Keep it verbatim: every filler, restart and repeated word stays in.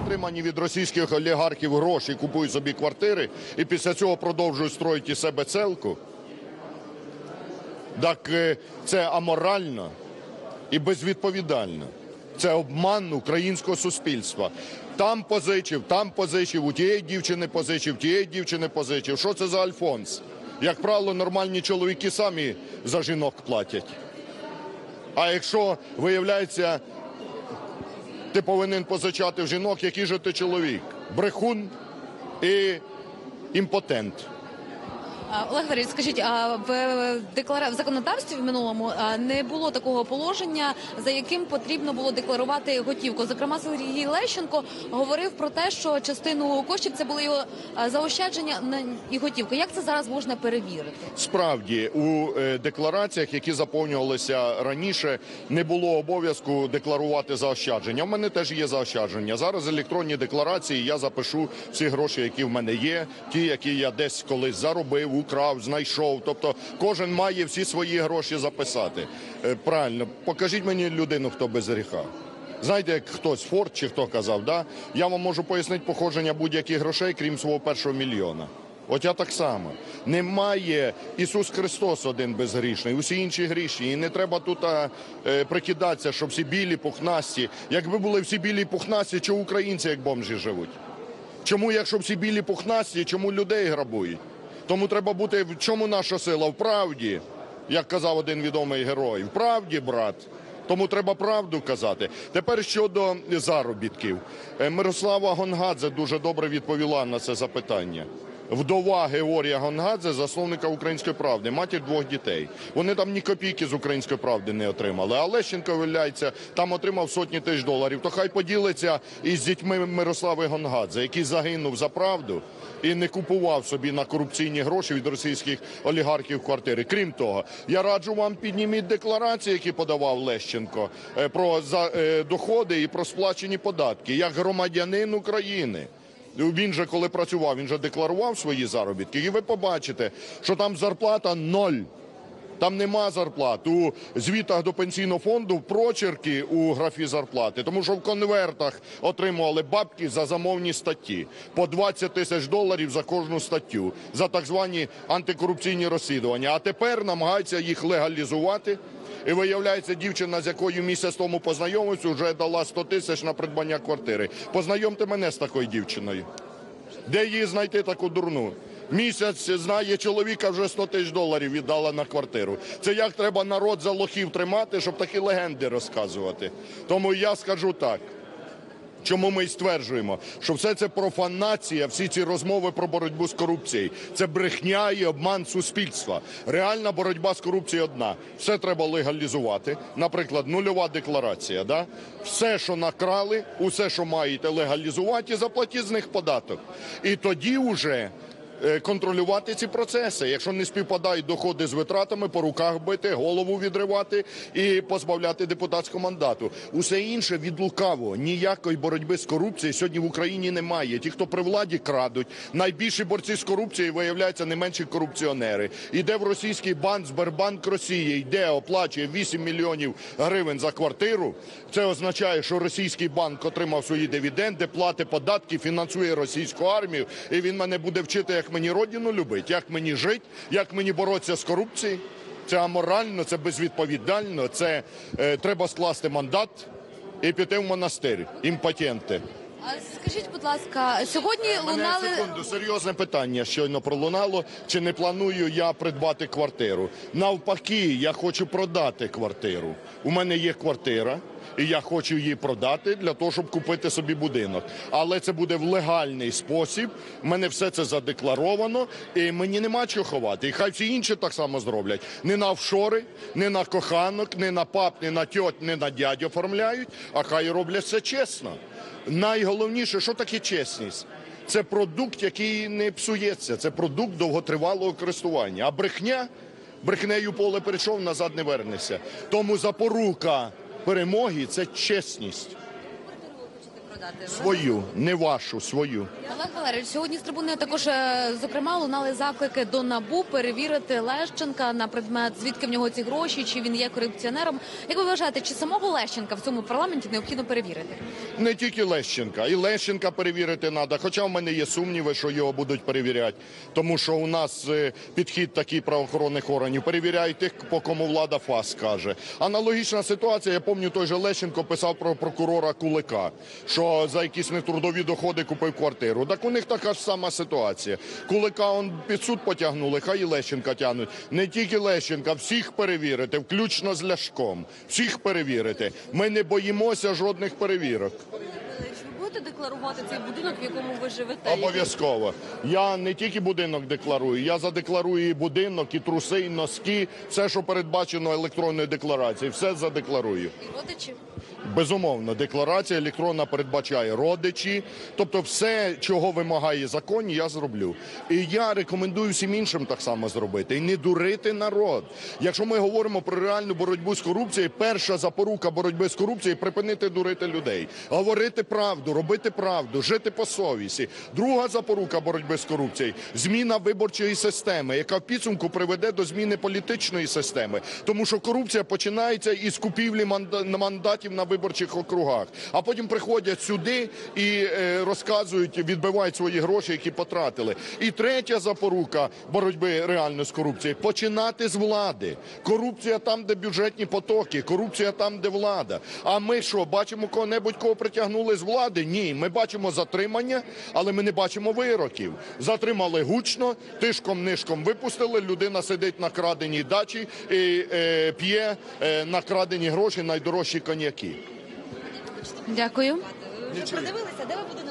отримані від російських олігархів гроші купують собі квартири і після цього продовжують строїти із себе целку, так це аморально і безвідповідально. Це обман українського суспільства. Там позичив, там позичив, у тієї дівчини позичив, тієї дівчини позичив. Що це за альфонс? Як правило, нормальні чоловіки самі за жінок платять. А якщо, виявляється, ти повинен позичати в жінок, який же ти чоловік? Брехун і імпотент. Олег Валерійович, скажіть, а в деклара... в законодавстві в минулому не було такого положення, за яким потрібно було декларувати готівку? Зокрема, Сергій Лещенко говорив про те, що частину коштів це були його заощадження і готівка. Як це зараз можна перевірити? Справді, у деклараціях, які заповнювалися раніше, не було обов'язку декларувати заощадження. У мене теж є заощадження. Зараз електронні декларації, я запишу всі гроші, які в мене є, ті, які я десь колись заробив, украв, знайшов. Тобто кожен має всі свої гроші записати. Правильно, покажіть мені людину, хто без гріха. Знаєте, як хтось, Форд чи хто казав, да? Я вам можу пояснити походження будь-яких грошей, крім свого першого мільйона. От я так само. Немає Ісус Христос один безгрішний, усі інші грішні. І не треба тут а, е, прикидатися, що всі білі, пухнасті. Якби були всі білі пухнасті, чому українці як бомжі живуть? Чому, якщо всі білі пухнасті, чому людей грабують? Тому треба бути, в чому наша сила? В правді, як казав один відомий герой. В правді, брат. Тому треба правду казати. Тепер щодо заробітків. Мирослава Гонгадзе дуже добре відповіла на це запитання. Вдова Георгія Гонгадзе, засновника «Української правди», матір двох дітей. Вони там ні копійки з «Української правди» не отримали. А Лещенко, виявляється, там отримав сотні тисяч доларів. То хай поділиться із дітьми Мирослави Гонгадзе, який загинув за правду і не купував собі на корупційні гроші від російських олігархів квартири. Крім того, я раджу вам, підніміть декларації, які подавав Лещенко, про доходи і про сплачені податки, як громадянин України. Він же, коли працював, він же декларував свої заробітки. І ви побачите, що там зарплата ноль. Там нема зарплат. У звітах до Пенсійного фонду прочерки у графі зарплати. Тому що в конвертах отримували бабки за замовні статті. По двадцять тисяч доларів за кожну статтю. За так звані антикорупційні розслідування. А тепер намагаються їх легалізувати. І виявляється, дівчина, з якою місяць тому познайомився, вже дала сто тисяч на придбання квартири. Познайомте мене з такою дівчиною. Де її знайти таку дурну? Місяць знає чоловіка, вже сто тисяч доларів віддала на квартиру. Це як треба народ за лохів тримати, щоб такі легенди розказувати. Тому я скажу так. Чому ми і стверджуємо, що все це профанація, всі ці розмови про боротьбу з корупцією. Це брехня і обман суспільства. Реальна боротьба з корупцією одна. Все треба легалізувати. Наприклад, нульова декларація. Да? Все, що накрали, усе, що маєте, легалізувати і заплатіть з них податок. І тоді вже контролювати ці процеси. Якщо не співпадають доходи з витратами, по руках бити, голову відривати і позбавляти депутатського мандату. Усе інше від лукавого. Ніякої боротьби з корупцією сьогодні в Україні немає. Ті, хто при владі, крадуть. Найбільші борці з корупцією, виявляються, не менші корупціонери. Іде в російський банк, Сбербанк Росії, йде, оплачує вісім мільйонів гривень за квартиру. Це означає, що російський банк отримав свої дивіденди, платить податки, фінансує російську армію, і він мене буде вчити, як мені родину любить, як мені жити, як мені боротися з корупцією. Це аморально, це безвідповідально, це е, треба скласти мандат і піти в монастир. Імпотенти. А скажіть, будь ласка, сьогодні лунали... Мене, секунду, серйозне питання щойно пролунало. Чи не планую я придбати квартиру? Навпаки, я хочу продати квартиру. У мене є квартира, і я хочу її продати для того, щоб купити собі будинок. Але це буде в легальний спосіб, в мене все це задекларовано, і мені нема чого ховати. І хай всі інші так само зроблять. Не на офшори, не на коханок, не на пап, не на тьоть, не на дядь оформляють, а хай роблять все чесно. Найголовніше, що таке чесність? Це продукт, який не псується, це продукт довготривалого користування. А брехня, брехнею поле перейшов, назад не вернешся. Тому запорука перемоги – це чесність. продати. Свою, не вашу, свою. Олег Валерійович, сьогодні з трибуни також, е, зокрема, лунали заклики до НАБУ перевірити Лещенка на предмет, звідки в нього ці гроші, чи він є корупціонером. Як ви вважаєте, чи самого Лещенка в цьому парламенті необхідно перевірити? Не тільки Лещенка, і Лещенка перевірити треба, хоча в мене є сумніви, що його будуть перевіряти, тому що у нас е, підхід такий правоохоронних органів, перевіряють тих, по кому влада фас каже. Аналогічна ситуація, я пам'ятаю, той же Лещенко писав про прокурора Кулика, що за якісь нетрудові доходи купив квартиру. Так у них така ж сама ситуація. Кулика он під суд потягнули, хай і Лещенка тягнуть. Не тільки Лещенка, всіх перевірити, включно з Ляшком. Всіх перевірити. Ми не боїмося жодних перевірок. Чи ви будете декларувати цей будинок, в якому ви живете? Обов'язково. Я не тільки будинок декларую, я задекларую і будинок, і труси, і носки, все, що передбачено електронною декларацією, все задекларую. І родичі? Безумовно, декларація електронна передбачає родичі, тобто все, чого вимагає закон, я зроблю. І я рекомендую всім іншим так само зробити. І не дурити народ. Якщо ми говоримо про реальну боротьбу з корупцією, перша запорука боротьби з корупцією – припинити дурити людей. Говорити правду, робити правду, жити по совісті. Друга запорука боротьби з корупцією – зміна виборчої системи, яка в підсумку приведе до зміни політичної системи. Тому що корупція починається із купівлі мандатів на виборчих округах, а потім приходять сюди і е, розказують, відбивають свої гроші, які потратили. І третя запорука боротьби реально з корупцією – починати з влади. Корупція там, де бюджетні потоки, корупція там, де влада. А ми що, бачимо кого-небудь, кого притягнули з влади? Ні, ми бачимо затримання, але ми не бачимо вироків. Затримали гучно, тишком-нишком випустили, людина сидить на краденій дачі і е, п'є е, на крадені гроші найдорожчі коньяки. Дякую. Ви вже продивилися, де ви будете